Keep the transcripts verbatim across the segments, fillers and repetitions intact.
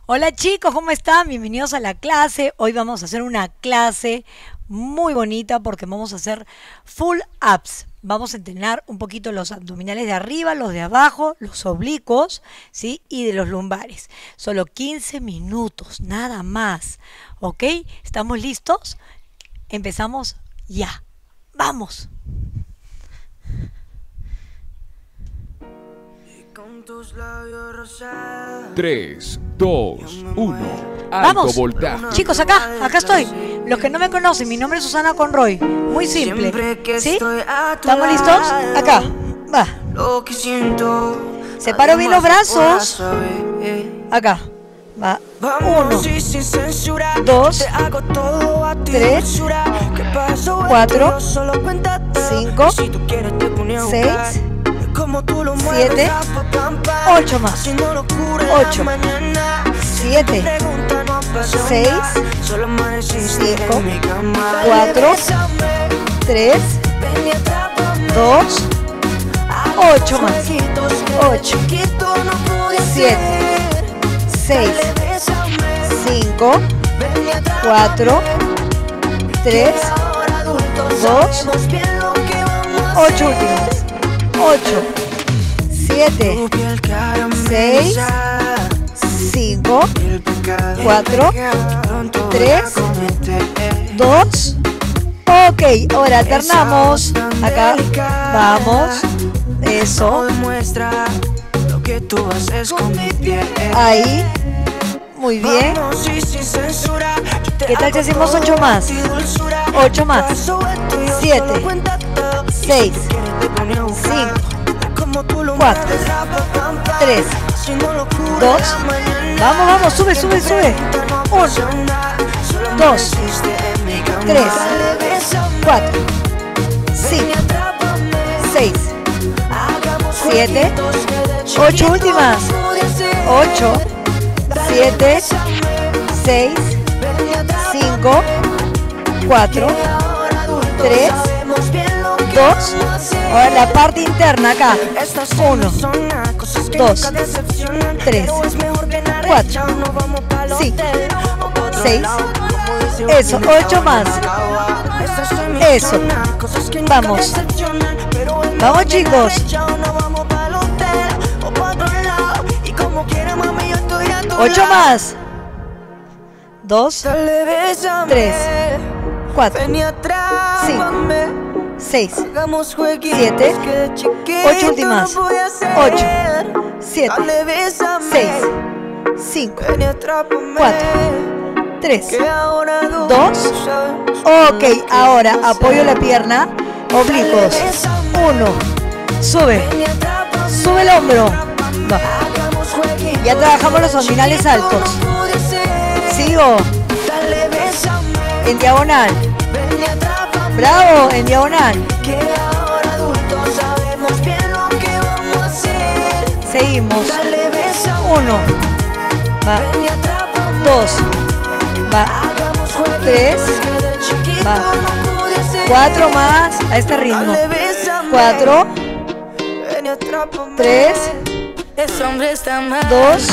Hola chicos, ¿cómo están? Bienvenidos a la clase. Hoy vamos a hacer una clase muy bonita porque vamos a hacer full abs. Vamos a entrenar un poquito los abdominales de arriba, los de abajo, los oblicuos, ¿sí? Y de los lumbares. Solo quince minutos, nada más. ¿Ok? ¿Estamos listos? Empezamos ya. ¡Vamos! tres, dos, uno. Vamos, voltaje. chicos, acá, acá estoy. Los que no me conocen, mi nombre es Susana Conroy. Muy simple, ¿sí? ¿Estamos listos? Acá, va. Separo bien los brazos. Acá, va. Uno, dos, tres, cuatro, cinco, seis, siete, ocho más. Ocho, siete, seis, cinco, cuatro, tres, dos, ocho más. Ocho, siete, seis, cinco, cuatro, tres, dos, ocho últimas. Ocho, siete, seis, cinco, cuatro, tres, dos. Ok, ahora alternamos. Acá, vamos. Eso. Ahí. Muy bien. ¿Qué tal si hacemos ocho más? Ocho más. Siete, seis, cinco, cuatro, tres, dos. Vamos, vamos, sube, sube, sube. Uno, dos, tres, cuatro, cinco, seis, siete, ocho últimas. Ocho, siete, seis, cinco, cuatro, tres, dos. Ahora la parte interna acá. Uno, dos, tres, cuatro, cinco, seis. Eso, ocho más. Eso. Vamos. Vamos chicos. Ocho más. Dos, tres, cuatro, cinco, seis, siete, ocho últimas. Ocho, siete, seis, cinco, cuatro, tres, dos. Ok, ahora apoyo la pierna, oblicuos. Uno, sube, sube el hombro. Va. Ya trabajamos los abdominales altos. Sigo. En diagonal. Bravo, en diagonal. Seguimos. Uno. Va. Dos. Va. Tres. Va. Cuatro más. A este ritmo. Cuatro. Tres. Dos.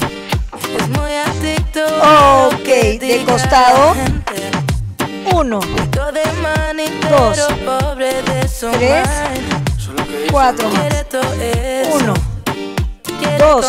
Ok, de costado. Uno, dos, tres, cuatro más. Uno, dos,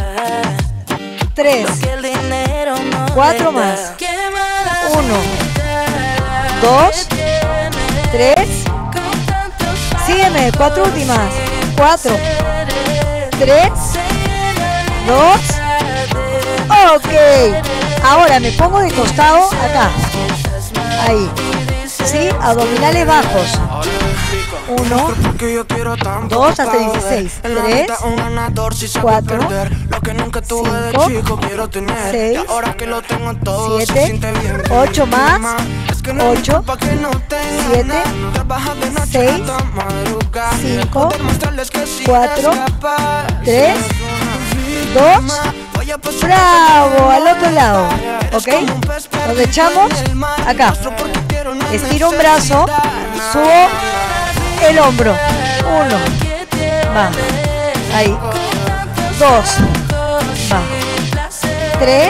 tres, cuatro más. Uno, dos, tres. Sígueme, cuatro últimas. Cuatro, tres, dos. Ok, ahora me pongo de costado acá. Ahí, ¿sí? Abdominales bajos. Uno, dos, hasta dieciséis. Tres, cuatro, cinco, seis, siete, ocho más. Ocho, siete, seis, cinco, cuatro, tres, dos. Bravo, al otro lado. ¿Ok? Nos echamos acá. Estiro un brazo. Subo el hombro. Uno. Va. Ahí. Dos. Va. tres,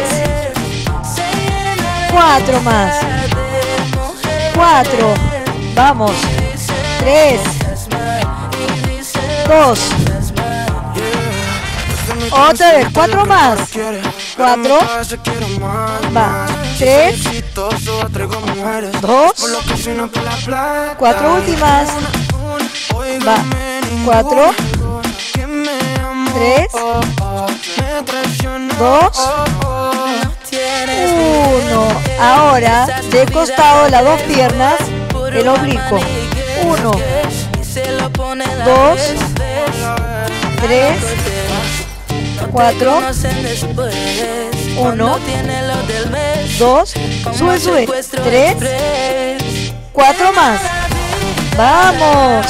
cuatro más, cuatro, vamos, tres, dos, otra vez, cuatro más, cuatro, va, tres, dos, cuatro últimas, va, cuatro, tres, dos, uno. Ahora de costado las dos piernas, el oblicuo. Uno, dos, tres, cuatro, uno, dos, sube, sube, tres, cuatro más. Vamos.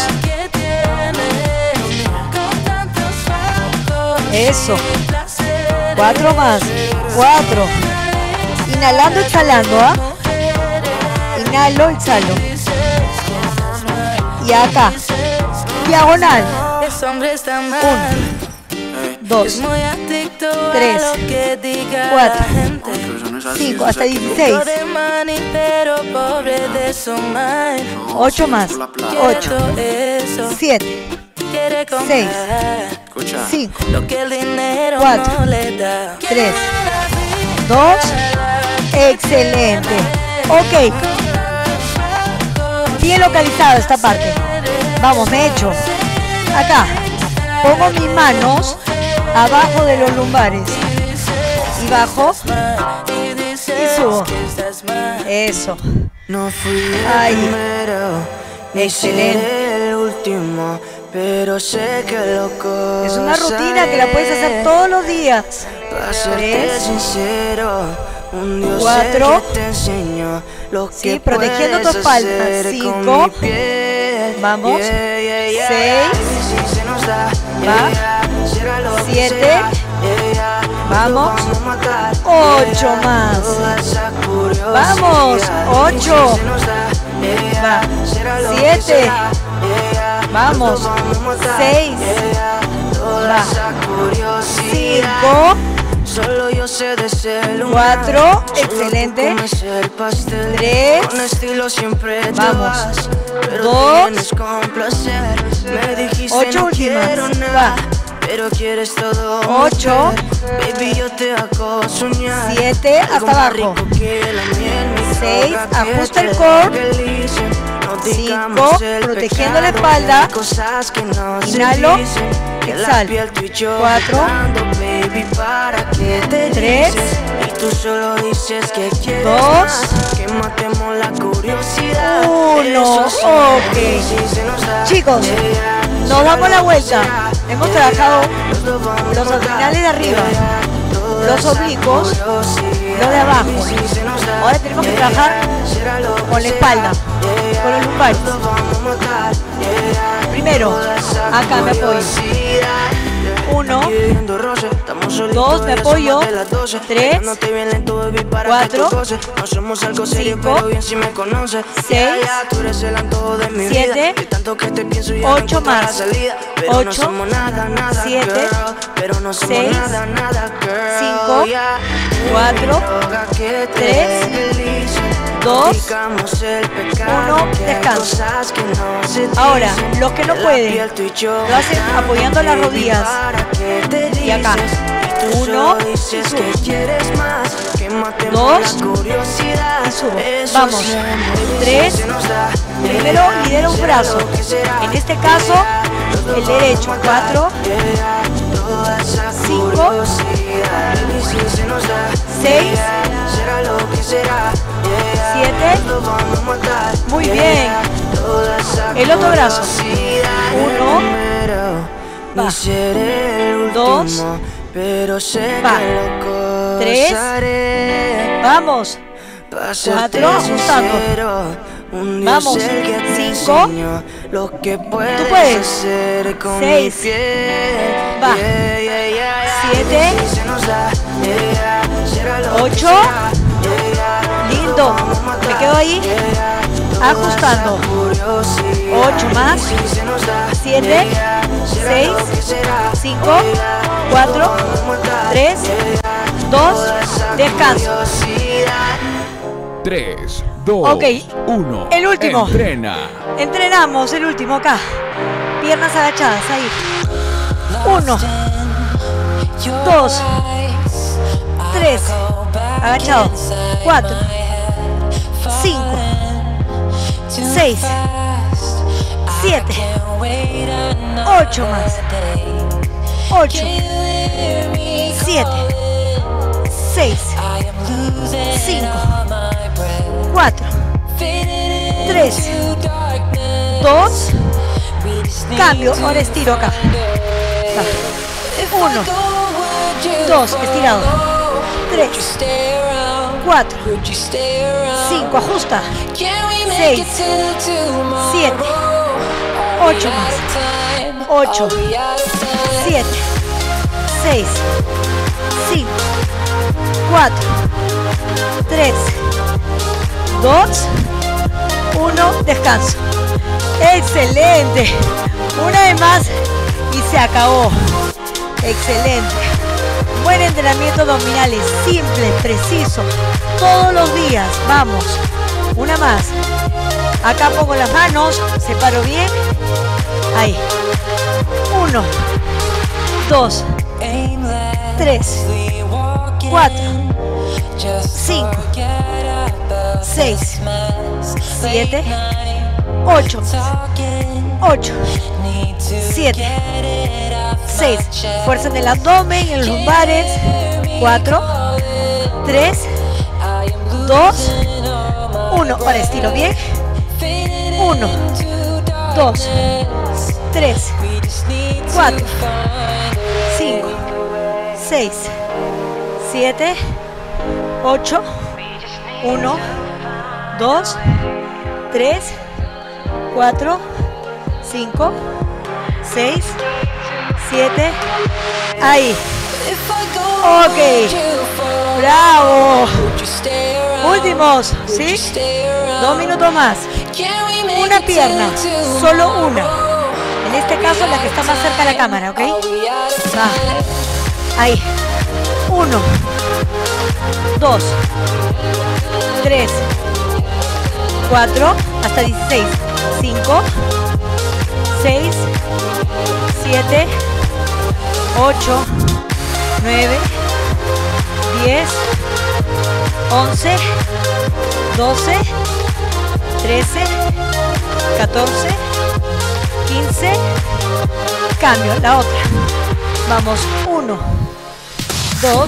Eso. Cuatro más. Cuatro. Inhalando, exhalando, ¿ah? Inhalo, exhalo. Y acá. Diagonal. Uno. Dos. Tres. Cuatro. Cinco. Hasta dieciséis. Ocho más. Ocho. Siete. Seis. Cinco. Cuatro. Tres. Dos. Excelente. Ok. Bien localizado esta parte. Vamos, me echo. Acá. Pongo mis manos abajo de los lumbares. Y bajo. Y subo. Eso. Ahí. Excelente. Pero sé que loco es una rutina que la puedes hacer todos los días. Tres, cuatro, sí, protegiendo tu espalda. Cinco, vamos, seis, va, siete, vamos, ocho más, vamos, ocho, va, siete, vamos, seis, va, cinco, cuatro, excelente, tres, vamos, dos, ocho últimas, va, ocho, siete, hasta abajo, seis, ajusta el core, cinco, protegiendo la espalda, inhalo, exhalo, cuatro, tres, dos, uno, ok. Chicos, nos damos la vuelta. Hemos trabajado los abdominales de arriba, los oblicuos, los de abajo. Ahora tenemos que trabajar con la espalda, con los lumbares. Primero, acá me apoyo. Uno, dos, me apoyo. Tres, cuatro, cinco, seis, siete, ocho más. Ocho, siete, seis, cinco, cuatro, tres, dos, uno, descanso. Ahora, los que no pueden, lo hacen apoyando las rodillas. Y acá, uno, y subo. Dos, y subo. Vamos, tres, primero lidera un brazo. En este caso, el derecho. Cuatro, cinco, seis, siete, muy bien. El otro brazo. Uno, va. Dos, va. Tres, vamos. Cuatro, ajustando. Vamos, cinco, tú puedes. Seis, va. Siete, ocho, lindo. Me quedo ahí, ajustando. Ocho más. Siete, seis, cinco, cuatro, tres, dos, descanso. tres, dos, Ok, uno. el último. Entrena. Entrenamos el último acá. Piernas agachadas, ahí. Uno, dos, tres, agachado. Cuatro, cinco, seis, siete, ocho más. Ocho, siete, seis, cinco, cuatro, tres, dos, cambio, ahora estiro acá. Uno, dos, estirado. Tres, cuatro, cinco, ajusta. Seis, siete, ocho más. Ocho, siete, seis, cinco, cuatro, tres, dos, uno, descanso. Excelente. Una vez más y se acabó. Excelente. Buen entrenamiento abdominales, simple, preciso, todos los días. Vamos. Una más. Acá pongo las manos, separo bien. Ahí. Uno, dos, tres, cuatro, cinco, seis, siete, ocho, ocho, siete, seis. Fuerza en el abdomen, en los lumbares. cuatro, tres, dos, uno. Para estilo bien. uno, dos, tres, cuatro, cinco, seis, siete, ocho, uno, dos, tres, cuatro, cinco, seis, siete, ahí. Ok, bravo. Últimos, ¿sí? Dos minutos más. Una pierna, solo una. En este caso la que está más cerca de la cámara, ¿ok? Va. Ahí. Uno, dos, tres, cuatro, hasta dieciséis. Cinco, seis, siete, ocho, nueve, diez, once, doce, trece, catorce, quince. Cambio, la otra. Vamos, uno, dos,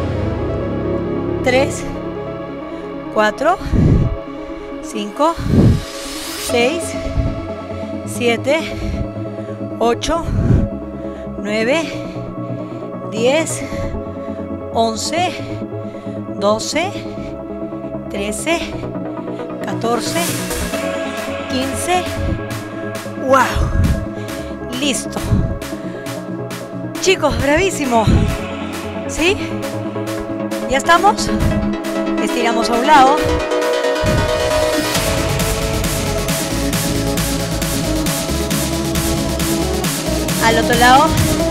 tres, cuatro, cinco, seis, siete, ocho, nueve, diez, once, doce, trece, catorce, quince. ¡Wow! Listo. Chicos, bravísimo. ¿Sí? ¿Ya estamos? Estiramos a un lado. Al otro lado.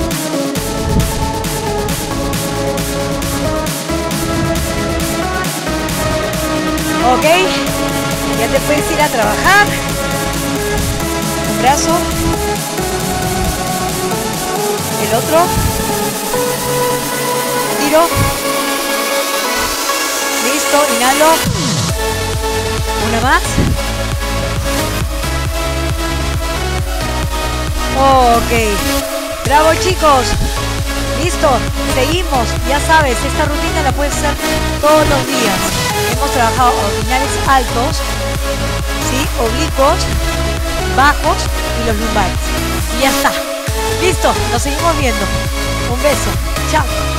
Ok. Ya te puedes ir a trabajar. Un brazo. El otro. Tiro. Listo, inhalo. Una más. Ok. Bravo, chicos. Listo. Seguimos. Ya sabes, esta rutina la puedes hacer todos los días. Hemos trabajado abdominales altos, ¿sí? Oblicuos, bajos y los lumbares. Y ya está. Listo. Nos seguimos viendo. Un beso. Chao.